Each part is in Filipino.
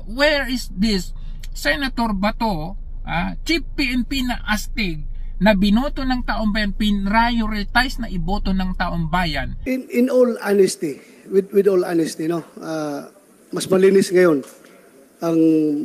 where is this Senator Bato, Chief PNP na astig, na binoto ng taong bayan, prioritize na iboto ng taong bayan? In all honesty, with all honesty, no, mas malinis ngayon ang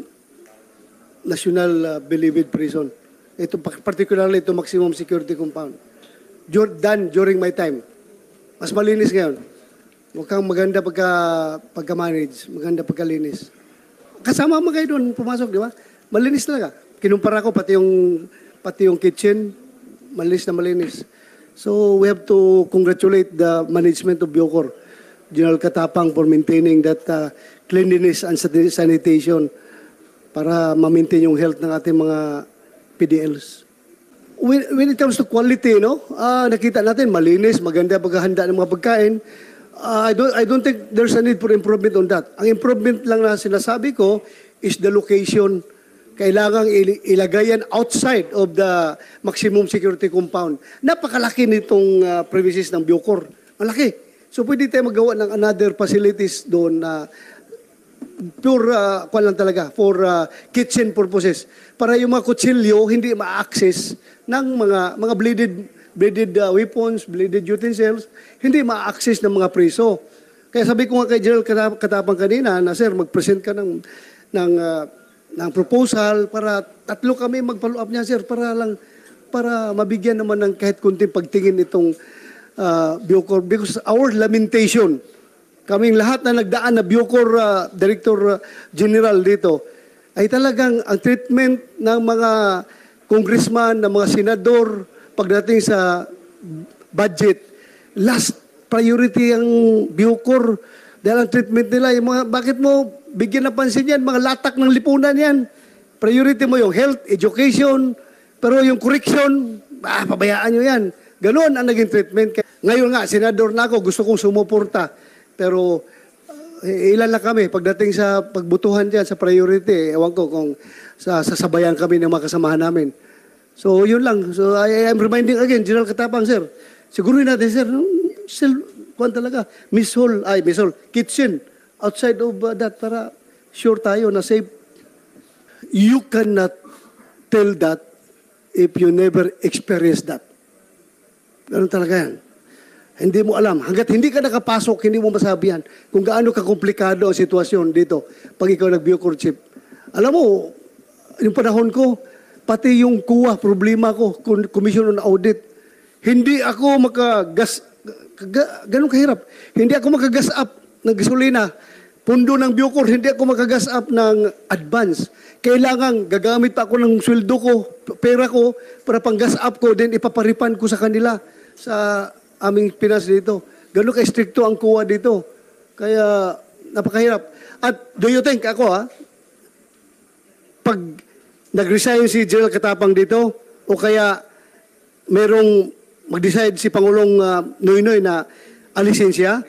National Bilibid Prison. Ito, particularly ito maximum security compound. Done during my time. Mas malinis ngayon. Mukhang maganda pagka-manage, maganda pagkalinis. Kasama mo kayo doon, pumasok, di ba? Malinis talaga. Kinumpara ko pati yung kitchen, malinis na malinis. So we have to congratulate the management of Biocor, General Katapang, for maintaining that cleanliness and sanitation para ma-maintain yung health ng ating mga PDLs. When it comes to quality, no, nakita natin malinis, maganda paghahanda ng mga pagkain. I don't think there's a need for improvement on that. Ang improvement lang na sinasabi ko is the location. Kailangang ilagay yan outside of the maximum security compound. Napakalaki nitong premises ng Biocor. Malaki. So pwede tayo magawa ng another facilities doon na pure lang talaga for kitchen purposes. Para yung mga kutsilyo hindi ma-access ng mga bladed weapons, bladed utensils, hindi ma-access ng mga preso. Kaya sabi ko nga kay General Katapang kanina na, sir, mag-present ka ng proposal para tatlo kami mag-follow up niya, sir, para mabigyan naman ng kahit kunting pagtingin itong Biocor. Because our lamentation, kaming lahat na nagdaan na Biocor Director General dito, ay talagang ang treatment ng mga congressman, ng mga senador, pagdating sa budget, last priority ang Biocor. Dahil ang treatment nila, yung mga, bakit mo bigyan ng pansin yan, mga latak ng lipunan yan. Priority mo yung health, education, pero yung correction, pabayaan nyo yan. Ganon ang naging treatment. Ngayon nga, senador na ako, gusto kong sumuporta. Pero ilan lang kami pagdating sa pagbutuhan dyan sa priority. Ewan ko kung sasabayan kami ng mga kasamahan namin. So yun lang. So I am reminding again, General Katapang, sir, siguruhin natin, sir, still, kuhan talaga, Miss Hall, kitchen, outside of that para sure tayo na safe. You cannot tell that if you never experience that. Ganun talaga yan. Hindi mo alam. Hanggat hindi ka nakapasok, hindi mo masabihan kung gaano kakomplikado ang sitwasyon dito pag ikaw nag-Biocor chief. Alam mo, yung panahon ko, pati yung kuha, problema ko, Commission on Audit, hindi ako ganun kahirap. Hindi ako makagas up ng gasolina. Pundo ng Biocor, hindi ako makagas up ng advance. Kailangan gagamit pa ako ng sweldo ko, pera ko, para pang gas up ko, then ipaparipan ko sa kanila sa aming Pinas dito. Ganun ka-stricto ang kuha dito. Kaya napakahirap. At do you think ako, pag nag-resign si General Katapang dito, o kaya merong mag-decide si Pangulong Noynoy na alisin siya,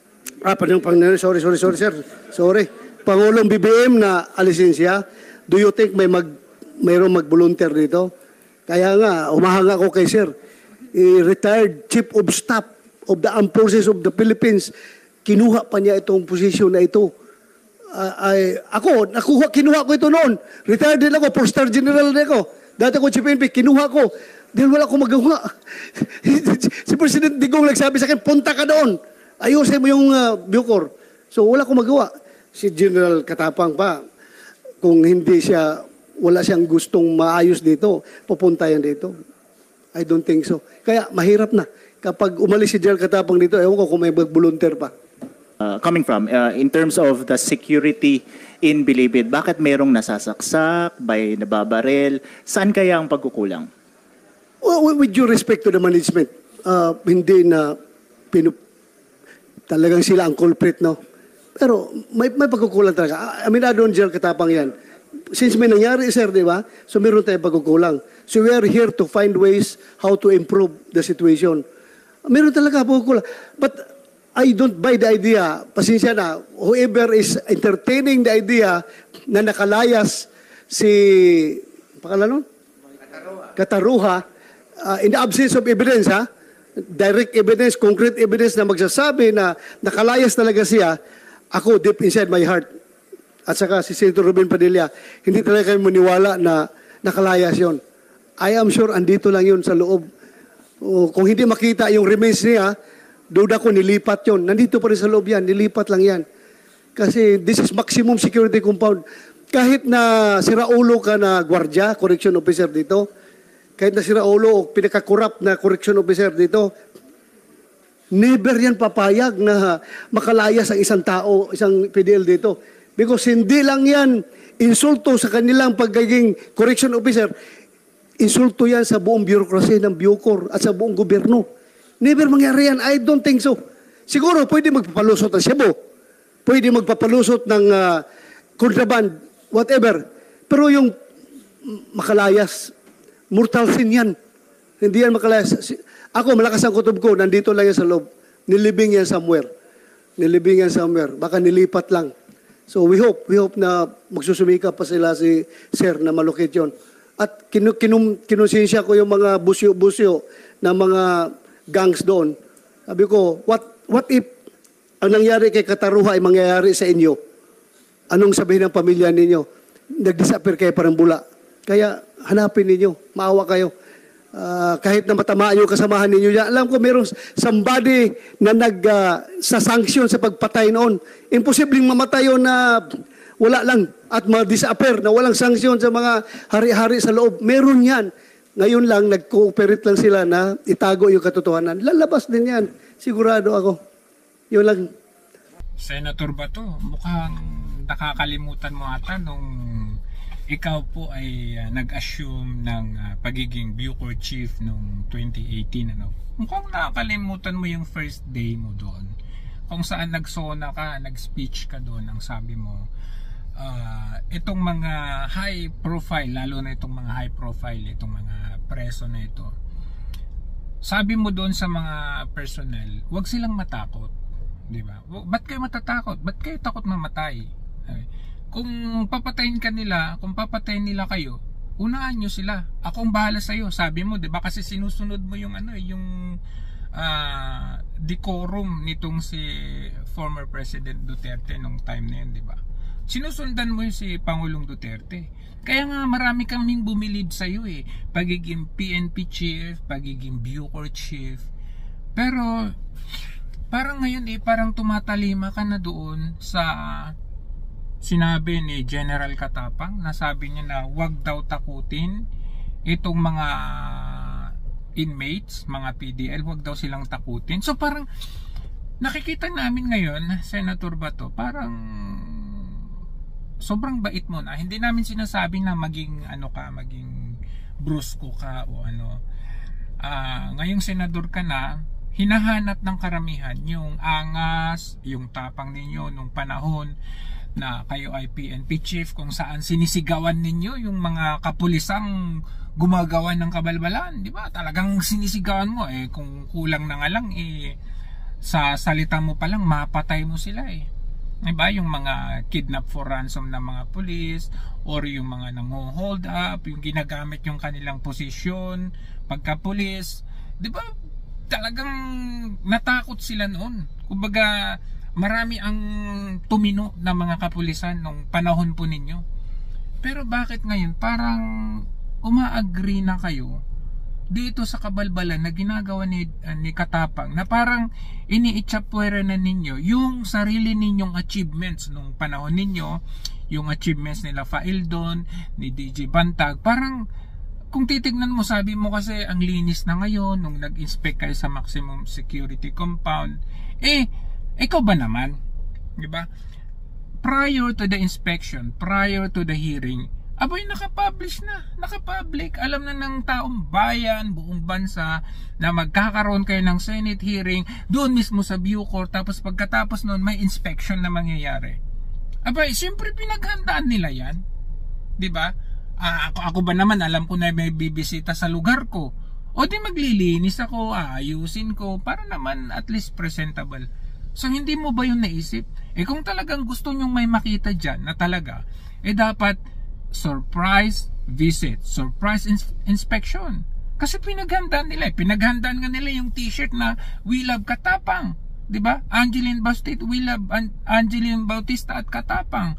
sorry, sir. Sorry. Pangulong BBM na alisin siya, do you think mayroong mag-volunteer dito? Kaya nga, umahanga ako kay sir, retired Chief of Staff of the Armed Forces of the Philippines, kinuha pa niya itong posisyon na ito. Kinuha ko ito noon. Retired din ako, 4-star general din ako. Dati ako Chief PNP, kinuha ko. Dahil wala akong magawa. Si President Digong nagsabi sa akin, punta ka doon. Ayusin mo yung Biocor. So wala akong magawa. Si General Katapang pa, kung wala siyang gustong maayos dito, pupunta yan dito. I don't think so. Kaya mahirap na. Kapag umalis si General Katapang dito, ewan ko kung may volunteer pa. Coming from, in terms of the security in Bilibid, bakit merong nasasaksak, may nababaril? Saan kaya ang pagkukulang? Well, with due respect to the management, hindi na talagang sila ang culprit, no? Pero may pagkukulang talaga. Aminado ang General Katapang yan. Since may nangyari, sir, di ba? So meron tayong pagkukulang. So we are here to find ways how to improve the situation. Meron talaga pagkukulang. But I don't buy the idea, pasensya na, whoever is entertaining the idea na nakalayas si, pakala nun? Kataruha, in the absence of evidence, direct evidence, concrete evidence na magsasabi na nakalayas talaga siya, ako deep inside my heart, at saka si Senator Ruben Padilla, hindi talaga kayo maniwala na nakalayas yon. I am sure andito lang yun sa loob. O, kung hindi makita yung remains niya, duda ko nilipat yon. Nandito pa rin sa loob yan, nilipat lang yan. Kasi this is maximum security compound. Kahit na siraulo ka na gwardiya, correction officer dito, kahit na siraulo o pinaka-corrupt na correction officer dito, never yan papayag na makalayas ang isang tao, isang PDL dito. Because hindi lang yan insulto sa kanilang pagiging correction officer, insulto yan sa buong bureaucracy ng Bucor at sa buong gobyerno. Never mangyari yan. I don't think so. Siguro pwede magpapalusot ng Cebu, pwede magpapalusot ng contraband, whatever. Pero yung makalayas, mortal sin yan. Hindi yan makalayas. Ako, malakas ang kutob ko, nandito lang yan sa loob. Nilibing yan somewhere. Nilibing yan somewhere. Baka nilipat lang. So we hope na magsusumika pa sila si Sir na malocate yun. At kinonsensya ko yung mga busyo-busyo na mga gangs doon. Sabi ko, what if ang nangyari kay Kataruha ay mangyayari sa inyo? Anong sabihin ng pamilya ninyo? Nag-disappear kayo parang bula. Kaya hanapin ninyo, maawa kayo. Kahit na matamaan yung kasamahan ninyo. Alam ko mayroong somebody na nag-sanction sa pagpatay noon. Imposibleng mamatay yun na wala lang at ma-disappear na walang sanksyon sa mga hari-hari sa loob. Meron yan. Ngayon lang, nag-cooperate lang sila na itago yung katotohanan. Lalabas din yan. Sigurado ako. Yun lang. Senator Bato, mukhang nakakalimutan mo ata nung ikaw po ay nag-assume ng pagiging Bucor Chief noong 2018. Ano? Mukhang nakakalimutan mo yung first day mo doon. Kung saan nagsona ka, nag-speech ka doon, ang sabi mo, itong mga high profile, lalo na itong mga high profile, itong mga preso na ito, sabi mo doon sa mga personnel, huwag silang matakot, di ba? Ba't kayo matatakot? Ba't kayo takot mamatay? Kung papatayin ka nila, kung papatayin nila kayo, unaan nyo sila. Ako ang bahala sa iyo, sabi mo, di ba? Kasi sinusunod mo yung yung decorum nitong si former President Duterte nung time na yun, di ba? Sinusundan mo yung si Pangulong Duterte. Kaya nga marami kaming bumilib sa iyo eh. Pagiging PNP chief, pagiging Bucor chief. Pero parang ngayon parang tumatalima ka na doon sa sinabi ni General Katapang. Nasabi niya na wag daw takutin itong mga inmates, mga PDL, wag daw silang takutin. So parang nakikita namin ngayon, Senator Bato, parang sobrang bait mo na. Hindi namin sinasabi na maging maging brusko ka o ano. Ngayong senador ka na, hinahanap ng karamihan yung angas, yung tapang ninyo nung panahon na kayo ay PNP chief, kung saan sinisigawan ninyo yung mga kapulisang gumagawa ng kabalbalan, di ba? Talagang sinisigawan mo kung kulang na nga lang sa salita mo pa lang mapatay mo sila Diba? Yung mga kidnap for ransom ng mga pulis or yung mga nang-hold up, yung ginagamit yung kanilang posisyon pagka pulis. Diba? Talagang natakot sila noon. Kumbaga, marami ang tumino ng mga kapulisan nung panahon po ninyo. Pero bakit ngayon parang uma-agree na kayo dito sa kabalbalan na ginagawa ni Katapang, na parang iniitsapwera na ninyo yung sarili ninyong achievements nung panahon ninyo, yung achievements nila Faildon, ni DJ Bantag. Parang kung titignan mo, sabi mo kasi ang linis na ngayon nung nag-inspect kayo sa maximum security compound. Ikaw ba naman, di ba? Prior to the inspection, prior to the hearing, aboy nakapublish na, nakapublic. Alam na ng taong bayan, buong bansa na magkakaroon kayo ng Senate hearing doon mismo sa Bucor, tapos pagkatapos noon may inspection na mangyayari. Abay, siyempre pinaghandaan nila yan. Di ba? Ako ba naman, alam ko na may bibisita sa lugar ko. O di maglilinis ako, aayusin ko para naman at least presentable. So hindi mo ba yung naisip? Kung talagang gusto nyong may makita dyan na talaga, dapat surprise visit, surprise inspection. Kasi pinaghandaan nila, pinaghandaan nga nila yung t-shirt na We Love Katapang, 'di ba? Angeline Bautista, We Love Angeline Bautista at Katapang.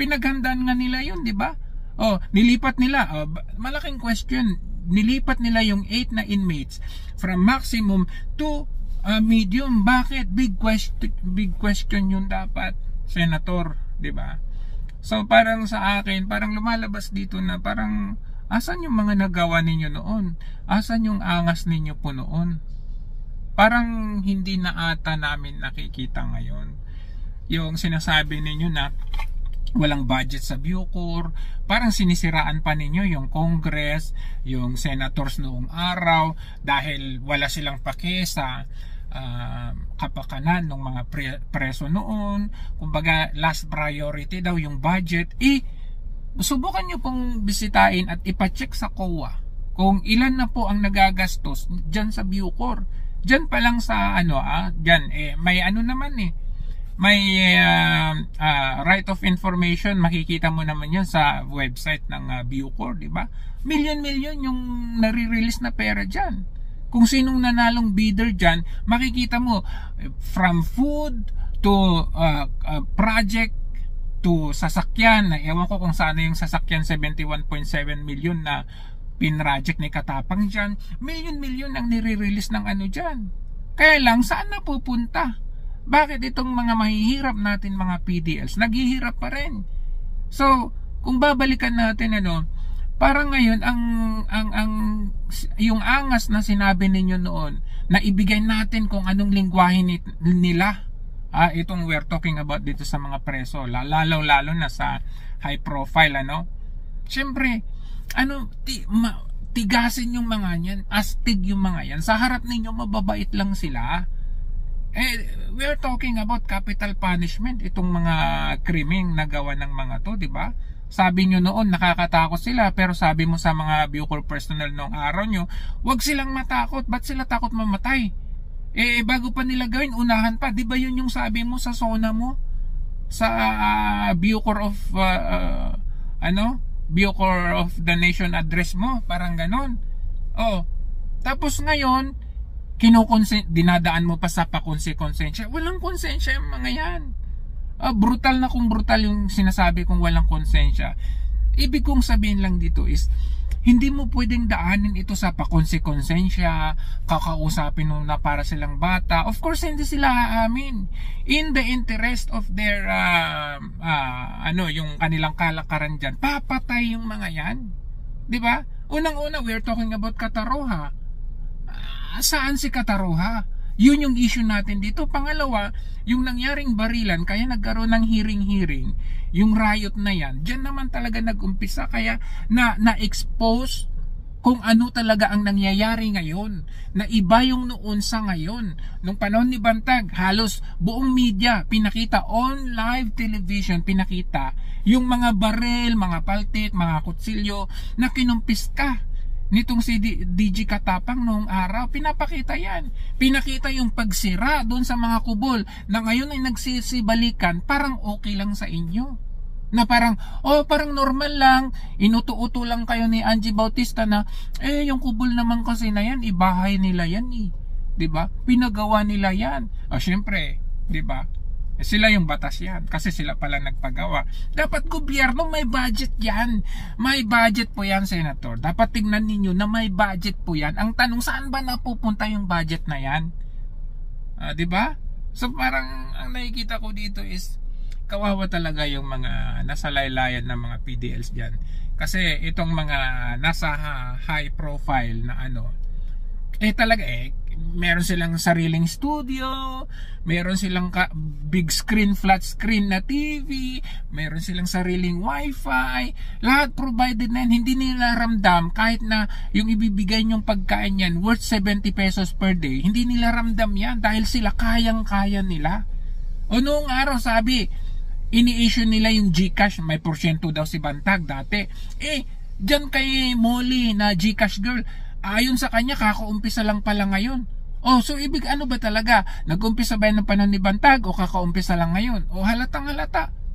pinaghandaan nga nila yun, di ba? Nilipat nila. Malaking question. Nilipat nila yung 8 na inmates from maximum to medium. Bakit? Big question yun dapat, Senator, di ba? So parang sa akin, parang lumalabas dito na parang asan yung mga nagawa ninyo noon? Asan yung angas ninyo po noon? Parang hindi na ata namin nakikita ngayon. Yung sinasabi ninyo na walang budget sa Bucor, parang sinisiraan pa ninyo yung Congress, yung senators noong araw dahil wala silang pake sa kapakanan ng mga preso noon. Kumbaga last priority daw yung budget. Subukan nyo pong bisitahin at ipacheck sa COA kung ilan na po ang nagagastos dyan sa Bucor. Dyan pa lang sa dyan may naman may right of information, makikita mo naman yan sa website ng Bucor, di ba? Milyon yung nare-release na pera dyan. Kung sinong nanalong bidder dyan, makikita mo from food to project to sasakyan. Ewan ko kung saan yung sasakyan, 71.7 million na pinroject ni Katapang dyan. Milyon ang nire-release ng dyan. Kaya lang, saan napupunta? Bakit itong mga mahihirap natin mga PDLs naghihirap pa rin? So, kung babalikan natin parang ngayon yung angas na sinabi ninyo noon na ibigay natin kung anong lengguwahe nila. Itong we're talking about dito sa mga preso, lalo na sa high profile Siyempre, tigasin yung mga yan, astig yung mga yan. Sa harap ninyo mababait lang sila. We're talking about capital punishment, itong mga krimeng nagawa ng mga to, di ba? Sabi nyo noon nakakatakot sila, pero sabi mo sa mga Bucor personnel noong araw nyo, wag silang matakot. Ba't sila takot mamatay? Bago pa nila gawin, unahan pa. Di ba yun yung sabi mo sa SONA mo? Sa Bucor of Bucor of the Nation address mo, parang ganon. Tapos ngayon dinadaan mo pa sa konsensya. Walang konsensya yung mga yan. Brutal na kung brutal yung sinasabi kong walang konsensya. Ibig kong sabihin lang dito is hindi mo pwedeng daanin ito sa pakonsensya, kakausapin mo na para silang bata. Of course hindi sila aamin. In the interest of their yung kanilang kalakaran dyan, papatay yung mga yan. Di ba? Unang-una, we're talking about Kataroha. Saan si Kataroha? Yun yung issue natin dito. Pangalawa, yung nangyaring barilan, kaya nagkaroon ng hearing, yung riot na yan, dyan naman talaga nag-umpisa, kaya na-expose kung ano talaga ang nangyayari ngayon, na iba yung noon sa ngayon. Nung panahon ni Bantag, halos buong media pinakita, on live television pinakita yung mga barel, mga paltik, mga kutsilyo na kinumpiska nitong si DG Katapang noong araw. Pinapakita yan. Pinakita yung pagsira doon sa mga kubol na ngayon ay nagsisibalikan, parang okay lang sa inyo. Na parang normal lang, inuto-uto lang kayo ni Angie Bautista na yung kubol naman kasi na yan, ibahay nila yan diba? Pinagawa nila yan. Syempre, diba? Sila yung batas yan kasi sila pala nagpagawa. Dapat gobyerno may budget yan. May budget po yan, Senator. Dapat tingnan ninyo na may budget po yan. Ang tanong, saan ba napupunta yung budget na yan? Diba? So parang ang nakikita ko dito is kawawa talaga yung mga nasa laylayan ng mga PDLs dyan. Kasi itong mga nasa high profile na talaga meron silang sariling studio, meron silang big screen, flat screen na TV, meron silang sariling wifi, lahat provided na yan. Hindi nila ramdam kahit na yung ibibigay nyong pagkain yan worth 70 pesos per day, hindi nila ramdam yan dahil sila kayang-kaya nila. Noong araw sabi, ini-issue nila yung GCash, may porsyento daw si Bantag dati. Dyan kay Molly na GCash girl, ayon sa kanya, kakaumpisa lang pala ngayon. So ibig ano ba talaga? Nag-umpisa ba yan ng panahon ni Bantag o kakaumpisa lang ngayon? Halatang halata.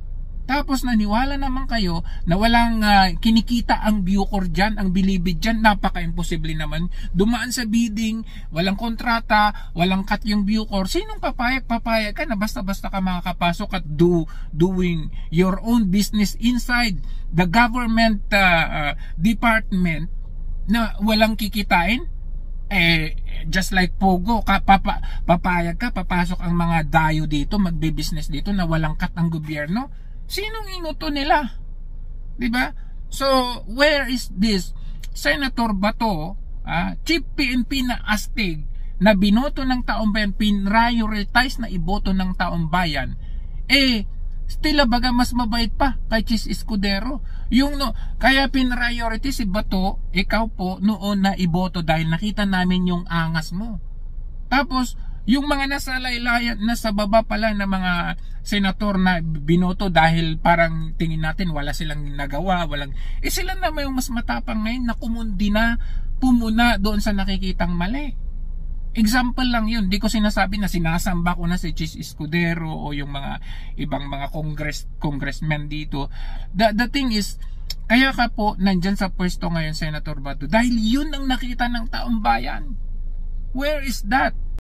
Tapos naniwala naman kayo na walang kinikita ang Bucor dyan, ang Bilibid dyan. Napaka-imposible naman. Dumaan sa bidding, walang kontrata, walang cut yung Bucor. Sinong papayag? Papayag ka na basta-basta ka makakapasok at doing your own business inside the government department na walang kikitain? Just like Pogo, papayag ka, papasok ang mga dayo dito, magbe-business dito na walang cut ang gobyerno. Sinong inuto nila? 'Di ba? So, where is this Senator Bato, Chief PNP na astig na binoto ng taong bayan, pinrioritize na iboto ng taong bayan, still baga mas mabait pa kay Chis Escudero. Kaya pinriority si Bato, ikaw po noon na iboto dahil nakita namin yung angas mo. Tapos yung mga nasa laylayan, nasa baba pala ng mga senator na binoto dahil parang tingin natin wala silang nagawa, sila naman yung mas matapang ngayon na kumundi na, pumuna doon sa nakikitang mali. Example lang yun. Di ko sinasabi na sinasamba ko na si Chis Escudero o yung mga ibang mga congressmen dito. The thing is, kaya ka po nandyan sa pwesto ngayon, Senator Bato, dahil yun ang nakita ng taong bayan. Where is that?